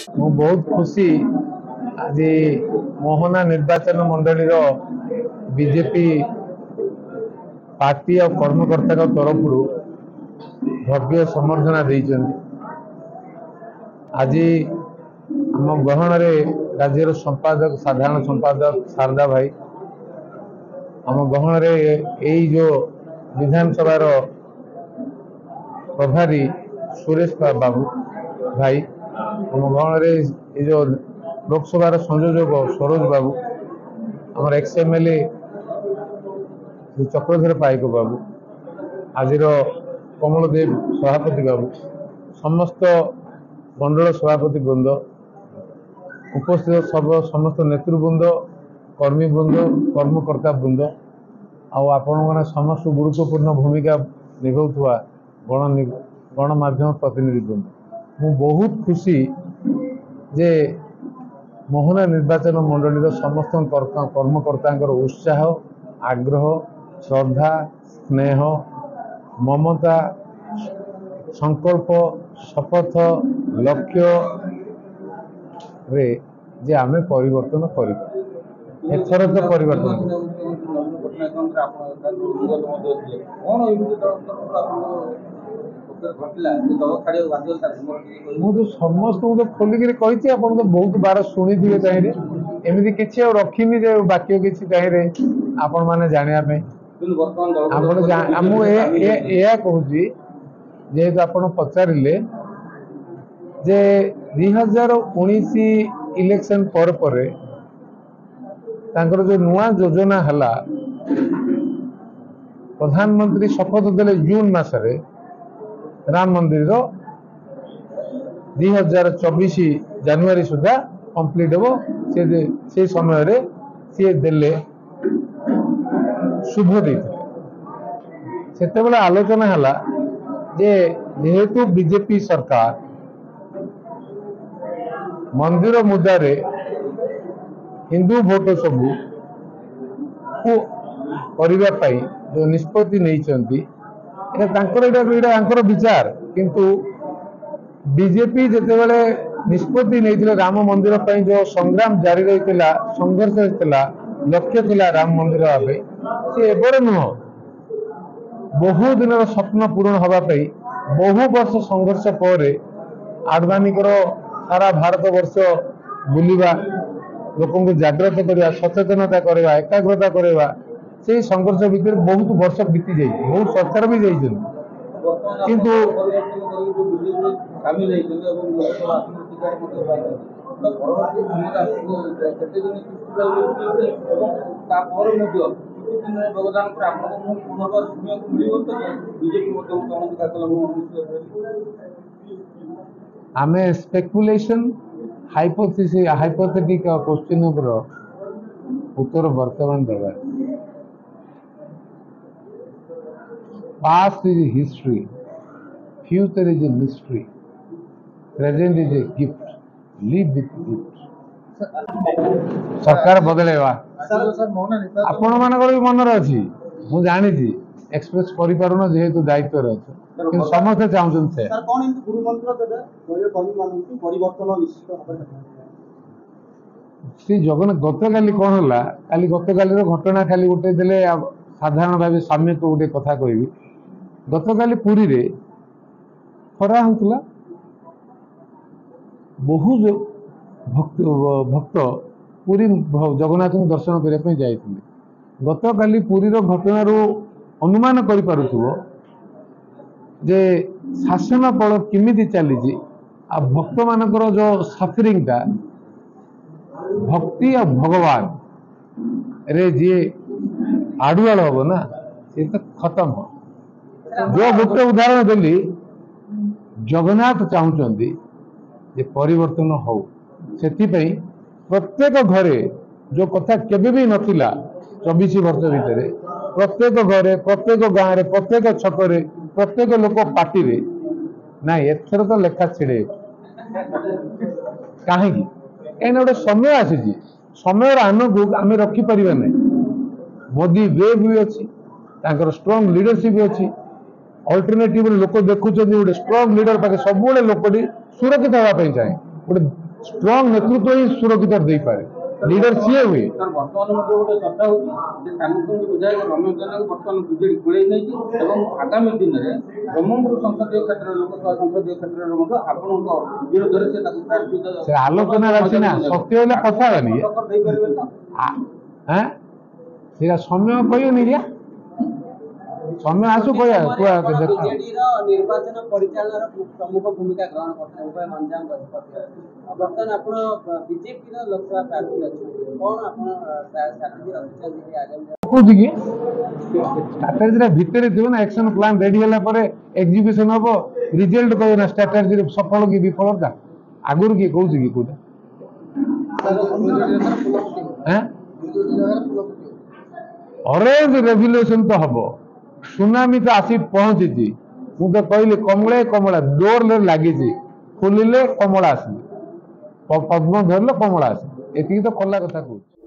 ମୁଁ ବହୁତ ଖୁସି ଆଜି ମୋହନା ନିର୍ବାଚନ ମଣ୍ଡଳୀର ବିଜେପି ପାର୍ଟି ଆଉ କର୍ମକର୍ତ୍ତାଙ୍କ ତରଫରୁ ଭବ୍ୟ ସମ୍ବର୍ଦ୍ଧନା ଦେଇଛନ୍ତି। ଆଜି ଆମ ଗହଣରେ ରାଜ୍ୟର ସମ୍ପାଦକ ସାଧାରଣ ସମ୍ପାଦକ ଶାରଦା ଭାଇ, ଆମ ଗହଣରେ ଏଇ ଯୋଉ ବିଧାନସଭାର प्रभारी सुरेश बाबू भाई, आम गहणरे जो लोकसभा संयोजक सरोज बाबू, आम एक्सएमएलए चक्रधर पाइक बाबू, आज कमलदेव सभापति बाबू, समस्त मंडल सभापति वृंद, उपस्थित सब समस्त नेतृवृंद, कर्मी वृंद, कर्मकर्ता वृंद, आपण समस्त गुरुत्वपूर्ण भूमिका निभाउथुवा गणमाध्यम प्रतिनिधि वृंद, मु बहुत खुशी जे मोहना निर्वाचन मंडली समस्त कर्मकर्ता उत्साह, आग्रह, श्रद्धा, स्नेह, ममता, संकल्प, शपथ, लक्ष्य रे जे आमे परिवर्तन कर एथर तो परिवर्तन मुझे समस्त तो खोलिक कही आप बहुत बार शुणी थे चाहिए एमती किसी रखीनी जो बाक्य किसी चाहिए आपण मैंने जानापी कहूँ जेहेतु आप पचारे जे 2019 इलेक्शन पर जो नुआ योजना है प्रधानमंत्री शपथ देले जून मासरे राम मंदिर 2024 जनवरी सुधा कंप्लीट हो से समय रे सी देले शुभ देते से आलोचना है जे जेहेतु बीजेपी सरकार मंदिर मुद्दारे हिंदू भोट सबू को जो निष्पत्ति नहीं विचार किंतु बीजेपी जिते निष्पत्ति नहीं राम मंदिर पर जो संग्राम जारी रही संघर्ष होता लक्ष्य थिला राम मंदिर भाई सी एबरे नुह बहु दिन स्वप्न पूरण होगापी बहु वर्ष संघर्ष पर आडवाणी सारा भारत वर्ष बुलवा लोक जागृत करवा सचेतनता करवा एकाग्रता करवा से संघर्ष भितर बहुत वर्ष बीती जाए बहुत सरकार भी जाइए किंतु आमे स्पेकुलेशन हाइपोथेटिक क्वेश्चन उत्तर वर्तमान देवा Past is a history, future is a mystery, present is a gift, live with gift. सरकार बदलेवा आपण मानकर भी मन अच्छी मुझे जानी एक्सप्रेस करिपारुन जेहेतु दायित्व अच्छे कि समस्ते चाहते श्री जगन्नाथ गत काली कौन है काली गत काली घटना खाली गोटे देले साधारण भाव साम्य को गोटे कथा कहबी गत काली पुरी रे खरा होता बहु भक्त पुरी जगन्नाथ को दर्शन करने जाते गत काली पुरीर घटना अनुमान करिपारुथुबो जे शासन बल किमिति चली आ भक्त मानकर जो सफरिंग टा भक्ति और भगवान रे जी आडुआल हम ना ये तो खत्म हो जो गोटे उदाहरण देली जगन्नाथ चाहते परिवर्तन हो से प्रत्येक घरे जो कथा केबे भी नथिला 24 वर्ष भितर प्रत्येक घरे प्रत्येक गाँव में प्रत्येक छकरे प्रत्येक लोक पार्टी रे ना एथर तो लेखा छिड़े कहीं कहीं गोटे समय आसी समय आनंद आम रखिपर ना मोदी वे भी अच्छी स्ट्रॉन्ग लीडरशिप अच्छी अल्टरनेटिव लोक देखुं गोटे स्ट्रॉन्ग लीडर पाखे सब लोक सुरक्षित होगापी चाहे गोटे स्ट्रॉन्ग नेतृत्व ही सुरक्षित दे पारे लीडर सीए हुए सर वर्तमान मध्य गोटे चर्चा होची सामुख्य विधायक रमेश जेना वर्तमान बीजेडी कुले नहीं आगामी दिन में ब्रह्मपुर संसदीय क्षेत्र लोकसभा संसदीय क्षेत्र आपण विरोध से आलोचना राशि ना सत्य होले कथा नहीं सेटा समय कहनी रे समय आसु कहया बीजेडी निर्वाचन परिचालन प्रमुख भूमिका ग्रहण करते उभय गंजाम गजपति बर्तमान आपण बीजेपी लोकसभा प्रार्थी अच्छे कौन आपण स्ट्रैटेजी रखिछन आगामी कौन की स्ट्रैटेजी भितर थी ना एक्शन प्लान रेडी होला पर एग्जीक्यूशन हम रिजल्ट कह ना स्ट्रैटेजी सफल कि विफल का आगुर किए कौन कि कौटा ऑरेंज रेवोल्यूशन तो हम सुनामी तो आसी पहुंची मुझे तो कहली कमले कमला डोर लगी खोलिले कमला आस पद्म धरले कमला आस ये तो कला कथा कहूँ।